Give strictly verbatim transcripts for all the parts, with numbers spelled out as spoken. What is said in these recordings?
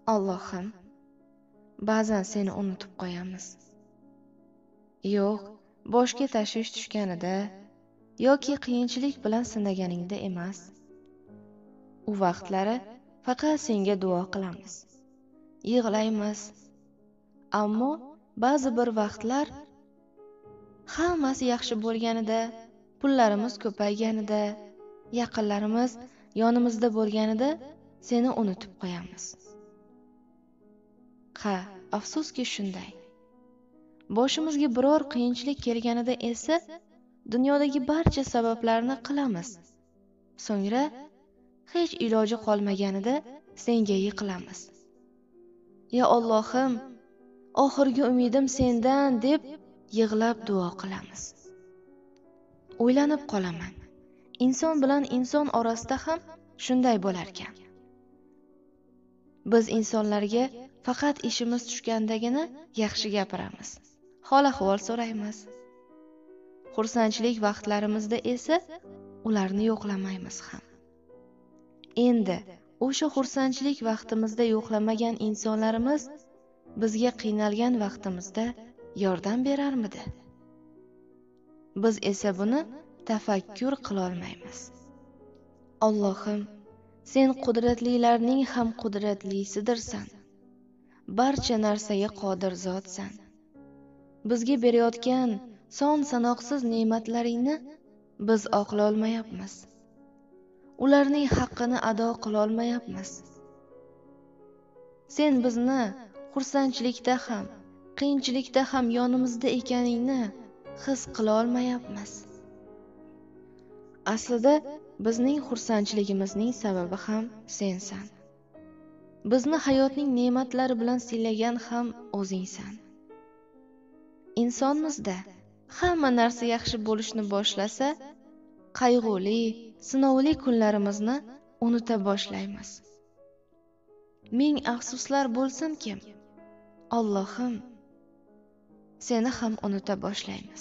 Allohim, ba'zan seni unutib qo'yamiz. Yo'q, boshga tashvish tushganida yoki qiyinchilik bilan sinaganingda emas. U vaqtlari faqat senga duo qilamiz. Yig'laymiz. Ammo ba'zi bir vaqtlar hammasi yaxshi bo'lganida, pullarimiz ko'payganida, yaqinlarimiz yonimizda bo'lganida seni unutib qo'yamiz. Ha, afsuski shunday. Boshimizga biror qiyinchilik kelganida esa dunyodagi barcha sabablarni qilamiz. So'ngra hech iloji qolmaganida senga yiqilamiz. Ya Allohim, oxirgi umidim sendan deb yig'lab duo qilamiz. O'ylanib qolaman. Inson bilan inson orasida ham shunday bo'lar ekan. Biz insonlarga faqat ishimiz tushgandagina yaxshi gapiramiz. Hol-ahvol so'raymiz. Xursandchilik vaqtlarimizda esa ularni yo'qlamaymiz ham. Endi o'sha xursandchilik vaqtimizda yo'qlamagan insonlarimiz bizga qiynalgan vaqtimizda yordam berarmidi? Biz esa buni tafakkur qila olmaymiz. Allohim, sen qudratlilarning ham qudratlisidirsan. Barcha narsaga qodir zotsan. Bizga berayotgan son sanoqsiz ne'matlaringni biz oqla olmayapmiz. Ularning haqqini ado qila olmayapmiz. Sen bizni xursandchilikda ham, qiyinchilikda ham yonimizda ekaningni his qila olmayapmiz. Aslida bizning xursandchiligimizning sababi ham sensan. Bizni hayotning ne'matlari bilan siylagan ham o'zingsan. Insonmizda hamma narsa yaxshi bo'lishni boshlasa, qayg'uli, sinovli kunlarimizni unuta boshlaymiz. Ming afsuslar bo'lsin-ki, Allohim, seni ham unuta boshlaymiz.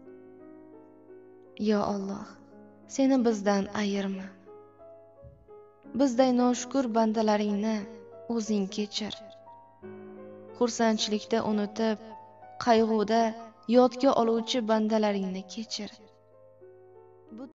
Yo Alloh, seni bizdan ayirma. Bizday noshukur bandalaringni o'zing kechir. Xursandchilikda unutib, qayg'uda yodga oluvchi bandalaringni kechir.